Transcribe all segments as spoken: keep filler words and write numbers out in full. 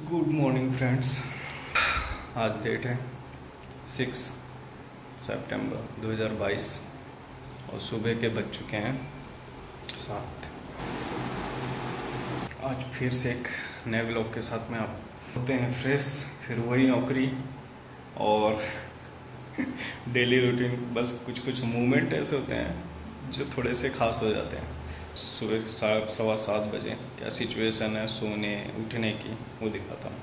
Good morning friends. आज date है six सितंबर दो हज़ार बाईस और सुबह के बज चुके हैं सात। आज फिर से एक नए व्लॉग के साथ में आप होते हैं फ्रेश, फिर वही नौकरी और डेली रूटीन। बस कुछ कुछ मूवमेंट ऐसे होते हैं जो थोड़े से खास हो जाते हैं। सुबह सात सवा सात बजे क्या सिचुएशन है सोने उठने की वो दिखाता हूँ।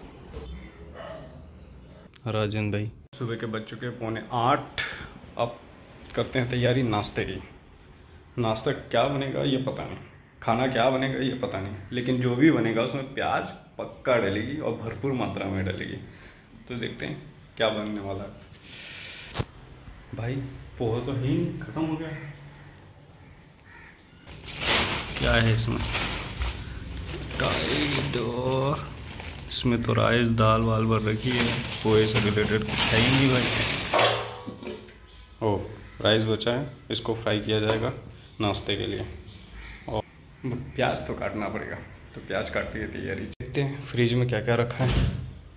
राजन भाई सुबह के बज चुके पौने आठ। अब करते हैं तैयारी नाश्ते की। नाश्ता क्या बनेगा ये पता नहीं, खाना क्या बनेगा ये पता नहीं, लेकिन जो भी बनेगा उसमें प्याज पक्का डलेगी और भरपूर मात्रा में डलेगी। तो देखते हैं क्या बनने वाला है। भाई पोहा तो ही ख़त्म हो गया। क्या है इसमें? टाइड और इसमें तो राइस दाल वाल भर रखी है। पोहे से रिलेटेड कुछ है ही नहीं भाई। ओ राइस बचा है, इसको फ्राई किया जाएगा नाश्ते के लिए। और प्याज तो काटना पड़ेगा, तो प्याज काटने की तैयारी। देखते हैं फ्रिज में क्या क्या रखा है।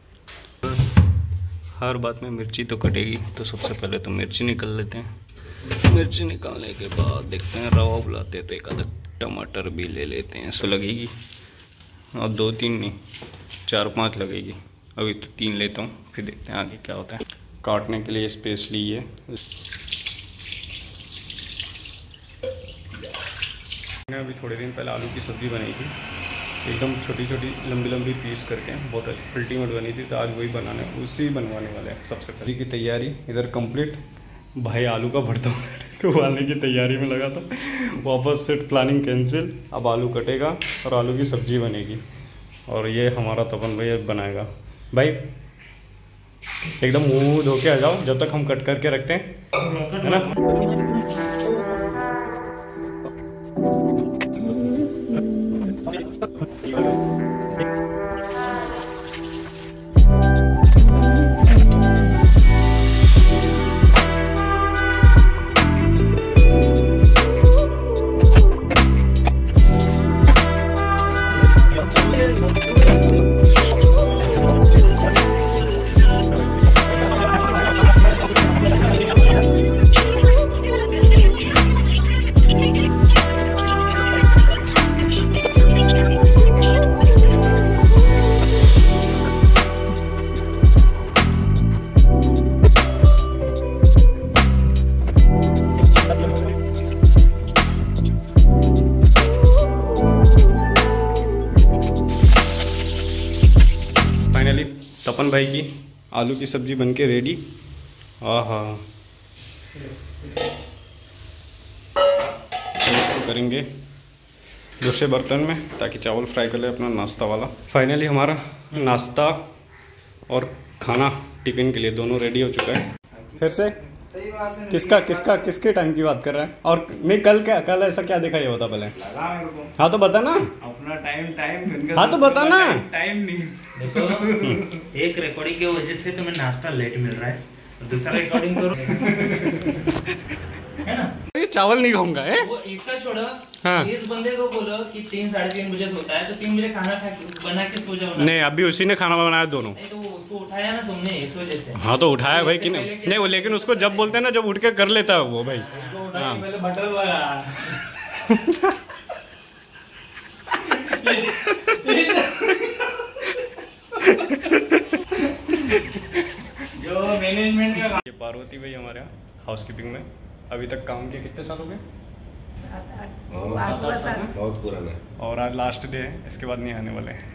हर बात में मिर्ची तो कटेगी, तो सबसे पहले तो मिर्ची निकाल लेते हैं। मिर्ची निकालने के बाद देखते हैं रवा बुलाते तो एक आधा टमाटर भी ले लेते हैं। ऐसा लगेगी और दो तीन नहीं चार पांच लगेगी। अभी तो तीन लेता हूँ, फिर देखते हैं आगे क्या होता है। काटने के लिए स्पेस ली है। मैंने अभी थोड़े दिन पहले आलू की सब्ज़ी बनाई थी, एकदम छोटी छोटी लंबी लंबी पीस करके, बहुत अल्टीमेट बनी थी। तो आज वही बनाने उसी बनवाने वाले हैं। सबसे पहले की तैयारी इधर कंप्लीट। भाई आलू का भरता उबालने की तैयारी में लगा था, वापस से प्लानिंग कैंसिल। अब आलू कटेगा और आलू की सब्ज़ी बनेगी और ये हमारा तपन भाई बनाएगा। भाई एकदम मुँह धो के आ जाओ जब तक हम कट करके रखते हैं, है ना। तपन भाई की आलू की सब्जी बनके रेडी। आहा तो करेंगे दूसरे बर्तन में ताकि चावल फ्राई कर ले अपना नाश्ता वाला। फाइनली हमारा नाश्ता और खाना टिफिन के लिए दोनों रेडी हो चुका है। फिर से किसका किसका किसके टाइम की बात कर रहा है? और नहीं कल क्या कल ऐसा क्या देखा ये बता पहले। हाँ तो बता ना अपना टाइम टाइम हाँ तो बता ना। टाइम नहीं देखो, एक रिकॉर्डिंग की वजह से तुम्हें नाश्ता लेट मिल रहा है, दूसरा रिकॉर्डिंग करो है ना। ये चावल नहीं खाऊंगा है वो इसका छोड़ो। हाँ। इस बंदे को बोलो कि तीन साढ़े तीन बजे सोता है तो तीन बजे खाना बना के सो जाओ ना। नहीं अभी उसी ने खाना बनाया दोनों। नहीं तो उसको उठाया ना तुमने इस वजह से। हाँ तो उठाया भाई कि नहीं नहीं वो, लेकिन उसको जब बोलते हैं ना जब उठ के कर लेता है वो भाई। हाँ। पहले बटर लगा जो मैनेजमेंट का। ये पार्वती भाई हमारे यहाँ हाउसकीपिंग में अभी तक काम किए कितने साल हो गए? बहुत पुराना है और आज लास्ट डे है, इसके बाद नहीं आने वाले हैं।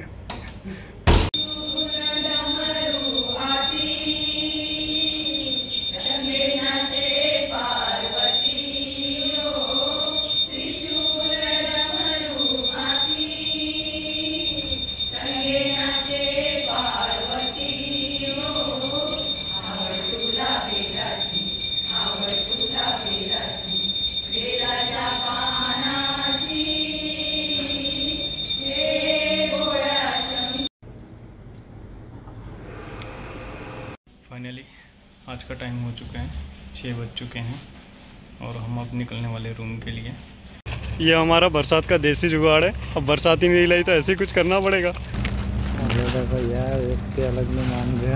फाइनली आज का टाइम हो चुका है, छः बज चुके हैं और हम अब निकलने वाले रूम के लिए। ये हमारा बरसात का देसी जुगाड़ है। अब बरसात ही नहीं लाई तो ऐसे ही कुछ करना पड़ेगा। ये देखो यार, एक के अलग में मान गया।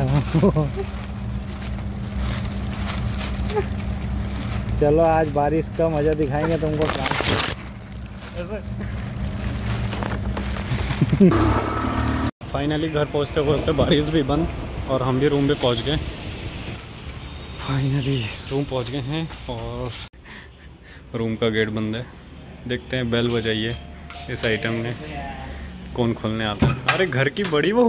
चलो आज बारिश का मजा दिखाएंगे तुमको फ्रांस में। फाइनली घर पहुंचते पहुंचते बारिश भी बंद और हम भी रूम पे पहुंच गए। फाइनली रूम पहुंच गए हैं और रूम का गेट बंद है। देखते हैं, बेल बजाइए इस आइटम ने कौन खोलने आता है। अरे घर की बड़ी बहू,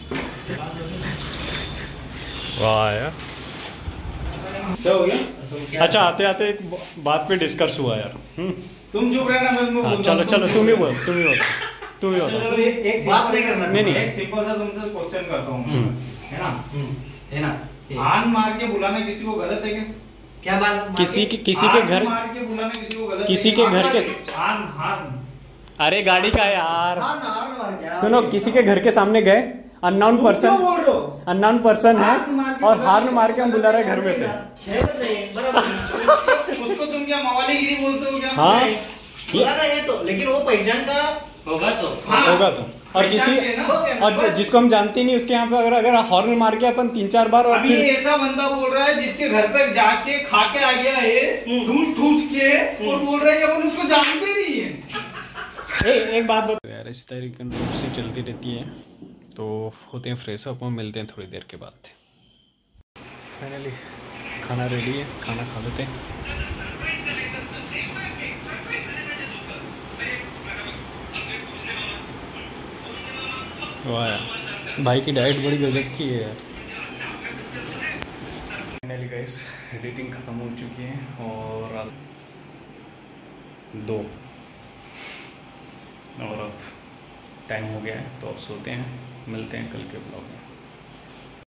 वाह यार। क्या हो गया? अच्छा, आते आते एक बात पे डिस्कस हुआ यार। तुम चुप रहना, मैं हाँ, चलो चलो तुम ही बोल, तुम ही बोल, तुम ही बोल। चलो एक एक बात नहीं करना। नहीं नहीं एक सिंपल सा तुमसे क्वेश्चन करता हूँ, है ना? है ना? आन मार के बुलाना किसी को गलत है क्या? क्या बात? किसी के किसी के घर, मार के बुलाना किसी को गलत किसी है के क्या? घर के, आन हान अरे गाड़ी का है यार। हाँ ना, हाँ ना, सुनो, किसी के घर के सामने गए, अननोन पर्सन, बोल रहे हो? अननोन पर्सन है हार्न मार के और बुला हार्न रहे मार के हम बुला रहे हैं घर में से। उसको तुम क्या मवालीगिरी बोलते हो क्या? हाँ बुलाना ये तो, लेकिन वो पहचान का होगा तो। हाँ। होगा तो। और किसी पहचान के ना। और जिसको हम जानते ही नहीं उसके यहाँ पे अगर अगर हॉर्न मार के अपन तीन चार बार और अभी फिर ऐसा बंदा बोल रहा है जिसके घर पे जाके खा के आ गया है, ठूस ठूस के, और बोल रहा है कि अपन उसको जानते ही नहीं है। ए, एक बात बता यार, इस तरीके से चलती रहती है। तो होते हैं फ्रेश अप, मिलते हैं थोड़ी देर के बाद। फाइनली खाना रेडी है, खाना खा लेते हैं। वाह यार, भाई की डाइट बड़ी गजब की है यार। फाइनली गाइस, एडिटिंग ख़त्म हो चुकी है और रात दो और अब टाइम हो गया है, तो अब सोते हैं। मिलते हैं कल के ब्लॉग में।